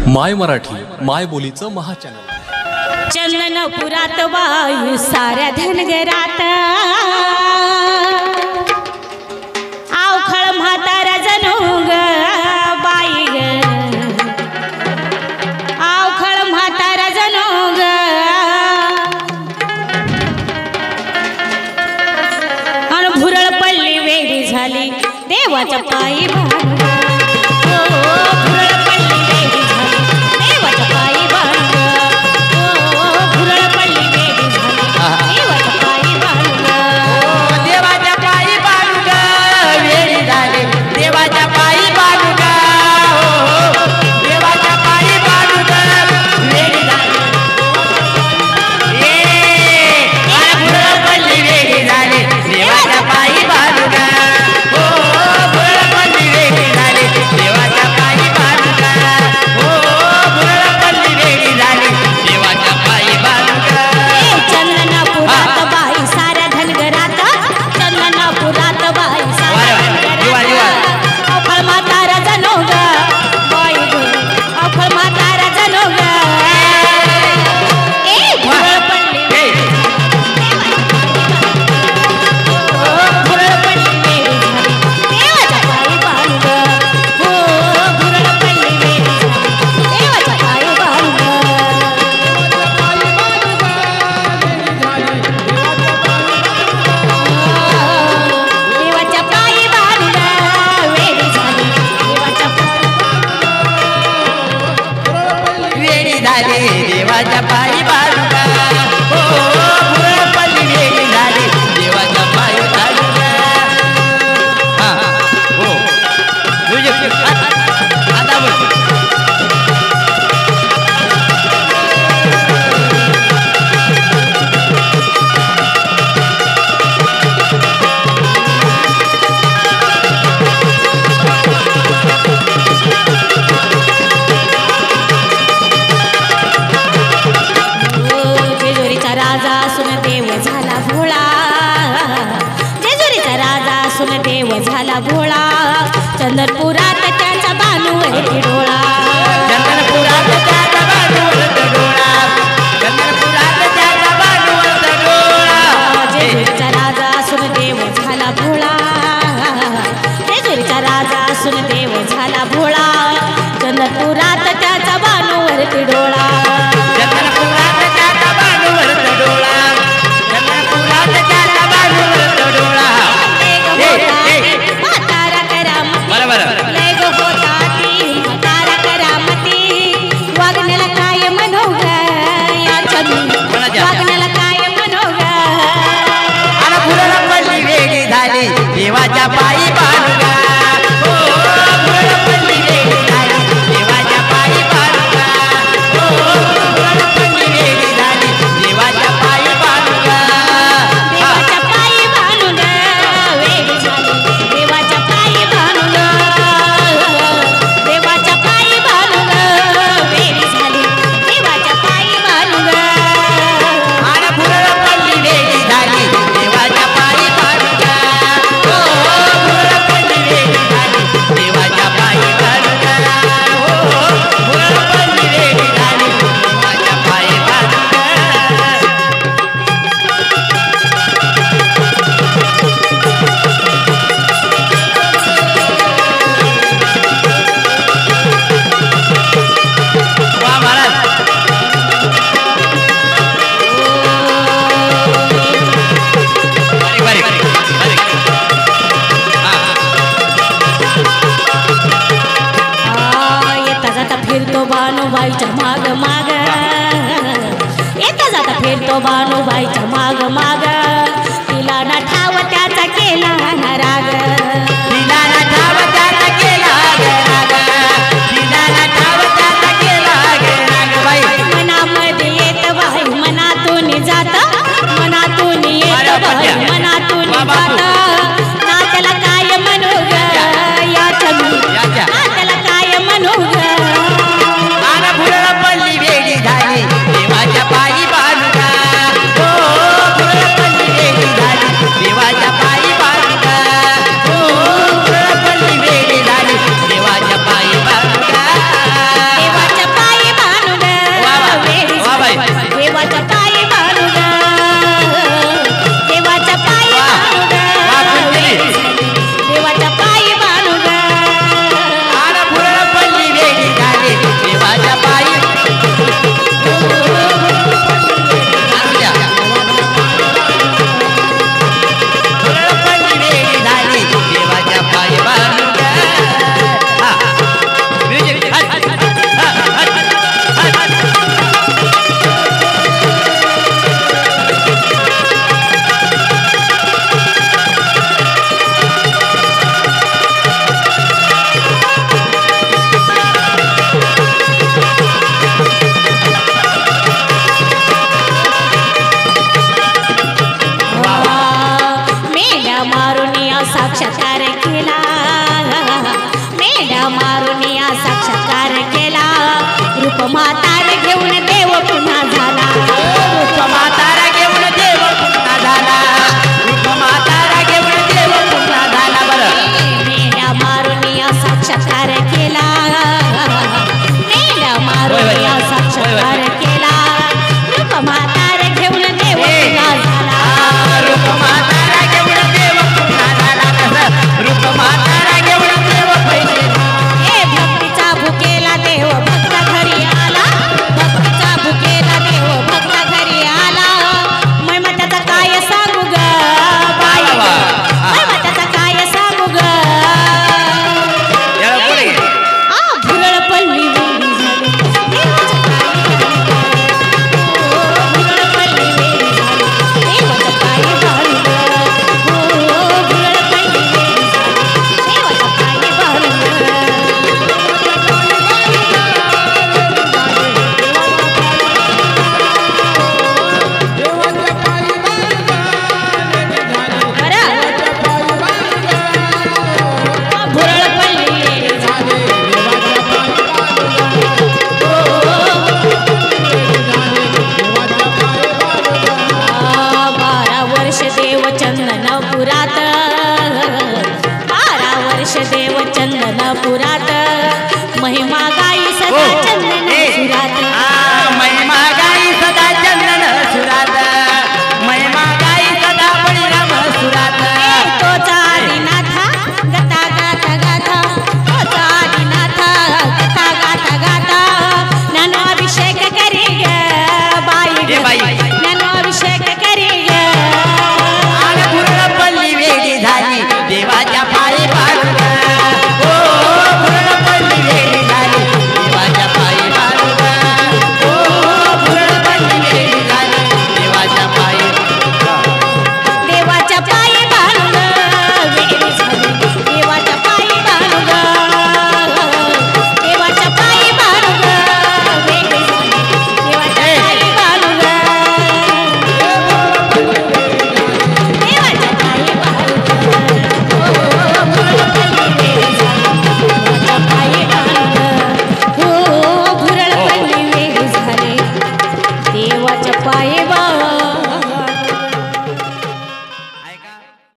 माय मराठी माय बोलीचं महाचॅनल। चंदनपुरात बाई साऱ्या धनगरात आवखळ म्हातारा जनोग बाई ग आवखळ म्हातारा जनोग अन भुरळ पडली वेडी झाली देवाच्या पायी देवाच्या पायी बाळूका हो भुरळ पडली वेडी झाली देवाच्या पायी बाळूका हा हो आता बोल देव झाला भोळा चंदनपुरात त्याचा बानूवरती डोळा चंदनपुरात त्याचा बानूवरती डोळा चंदनपुरात त्याचा बानूवरती डोळा जेजुरीचा राजा असून देव झाला भोळा जेजुरीचा राजा असून देव झाला भोळा चंदनपुरात त्याचा बानूवरती डोळा चंदनपुरात त्याचा बानूवरती डोळा चंदनपुरात त्याचा बानूवरती डोळा म्हातारा करामती वागण्याला काय मनोग या चंदू वागण्याला काय मनोग आणि भुरळ पडली वेडी झाली देवाच्या पायी बाळूका हो भुरळ पडली वेडी झाली देवाच्या पायी बाळूका हो भुरळ पडली वेडी झाली देवाच्या पायी बाळूका देवाच्या पायी बाळूग वेडी झाली देवाच्या पायी बाळूग देवाच्या पायी बाळूग वेडी झाली देवाच्या पायी बाळूग आणि भुरळ पडली वेडी झाली देवाच्या पायी बाळूका हो भुरळ पडली वेडी झाली देवाच्या पायी बाळूका हो भुरळ पडली वेडी झाली देवाच्या पायी बाळूका वा महाराज बारीक बारीक येता जाता फिरतो बानूबाईच्या माग माग येता जाता फिरतो बानूबाईच्या माग माग तिला ना ठाव त्याचा केला ना राग तिला ना ठाव त्याचा केला ग राग तिला ना ठाव त्याचा केला ग राग बाई मनामध्ये येत बाई मनातून जात मनातून येत बाई मनातून जात ना त्याला काय म्हणू ग या चंदू ना त्याला काय म्हणू ग आणि भुरळ पडली वेडी झाली देवाच्या पायी बाळूका हो भुरळ पडली वेडी झाली देवाच्या पायी बाळूका हो रूप म्हातार